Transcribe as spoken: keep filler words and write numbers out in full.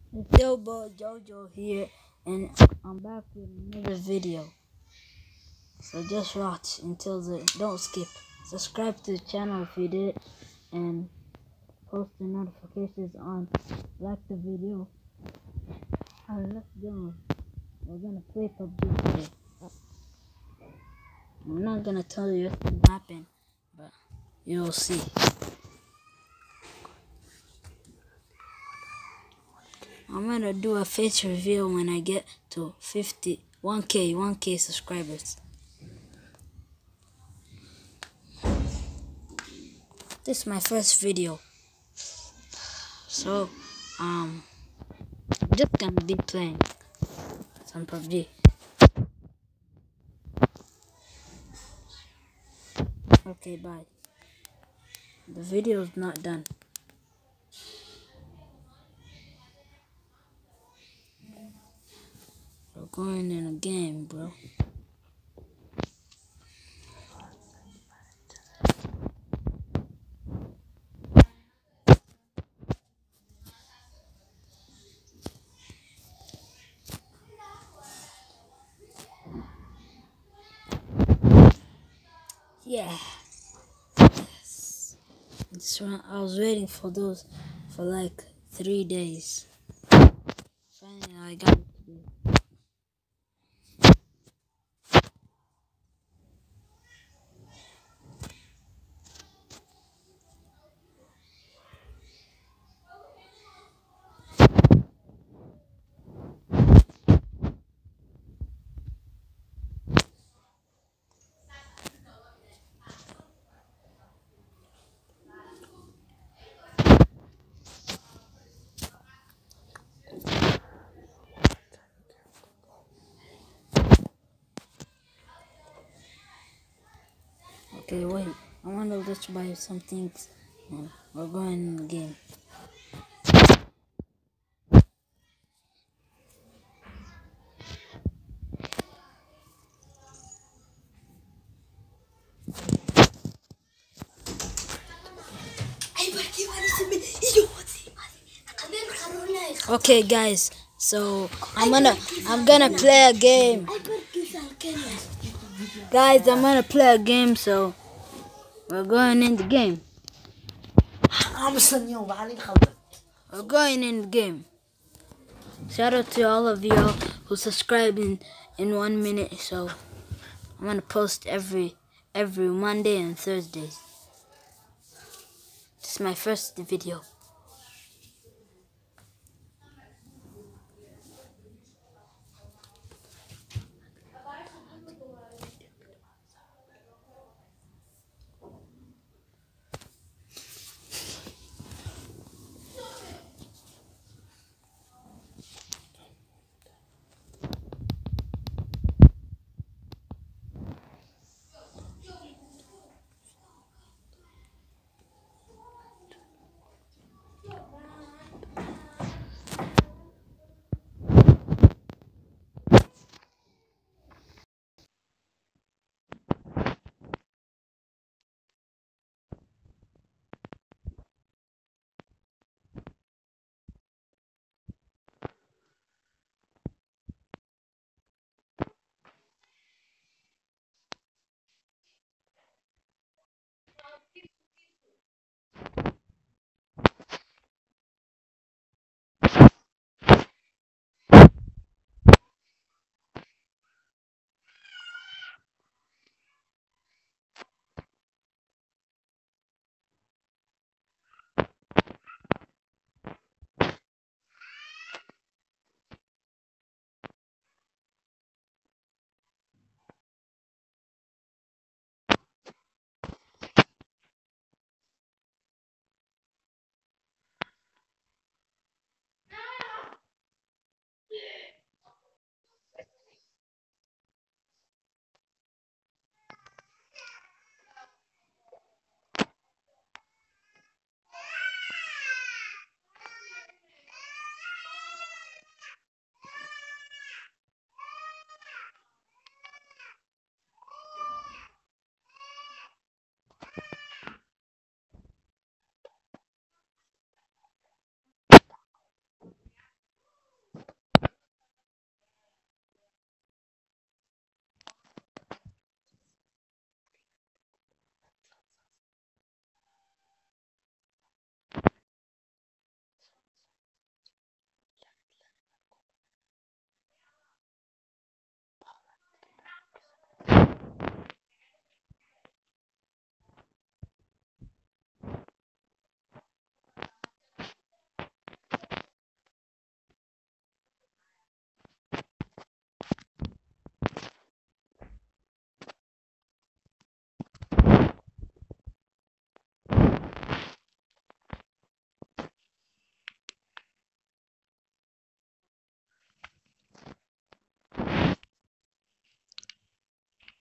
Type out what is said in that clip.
It's your boy Jojo here, and I'm back with another video. So just watch until the don't skip. Subscribe to the channel if you did, and post the notifications on. Like the video. Alright, let's go. We're gonna play P U B G today. I'm not gonna tell you what's gonna happen, but you'll see. I'm gonna do a face reveal when I get to fifty, one K, one K subscribers. This is my first video, so um, I'm just gonna be playing some P U B G. Okay, bye. The video is not done. We're going in a game, bro. Yeah. Yes. This one, I was waiting for those for like three days. Finally, I got it today. Okay, wait. I want to let's buy some things. And we're going in the game. Okay, guys. So I'm gonna I'm gonna play a game. Guys, I'm gonna play a game. So we're going in the game. We're going in the game. Shout out to all of y'all who subscribe in, in one minute. So I'm gonna post every every Monday and Thursdays. This is my first video.